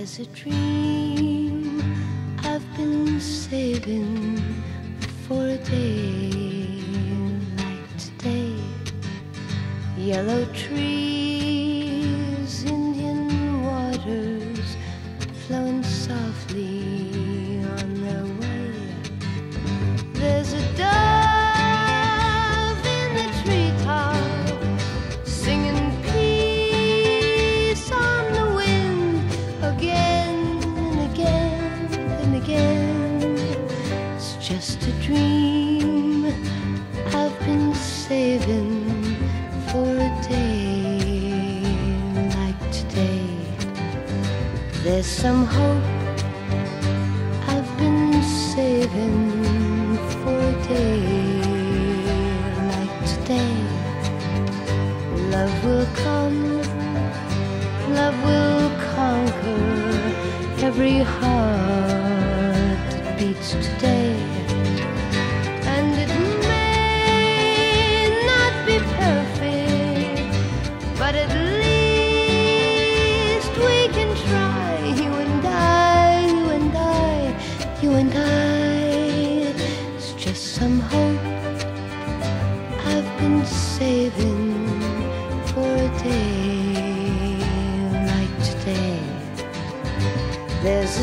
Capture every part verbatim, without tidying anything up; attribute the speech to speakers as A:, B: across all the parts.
A: There's a dream I've been saving for a day like today. Yellow trees, Indian waters, flowing softly on their way. There's a dove in the treetop, singing peace on the wind again and again and again. It's just a dream I've been saving for a day like today. There's some hope I've been saving for a day like today. Love will come, love will conquer every heart that beats today. And it may not be perfect, but at least we can try. You and I, you and I, you and I. It's just some hope I've been saving for a day like today. There's a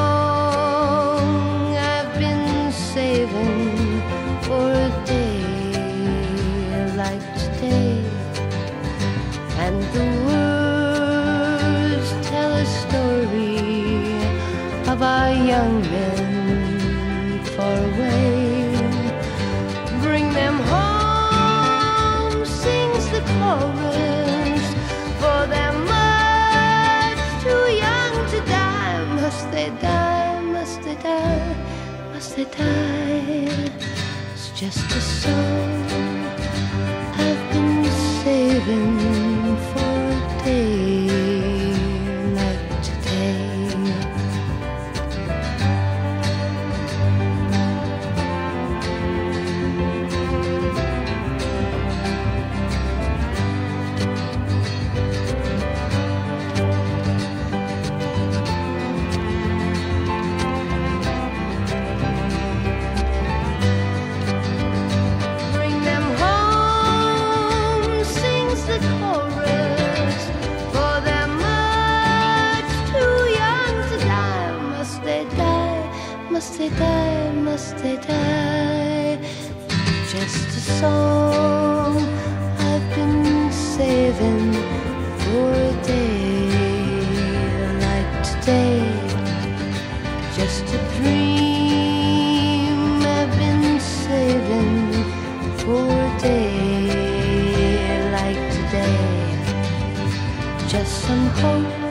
A: song I've been saving for a day like today, and the words tell a story of our young men far away. Bring them home, sings the chorus, for they're much too young to die. Must they die, must they die, must they die? It's just a song I've been saving for a day like today. Must they die, must they die? Just a song I've been saving for a day like today. Just a dream I've been saving for a day like today. Just some hope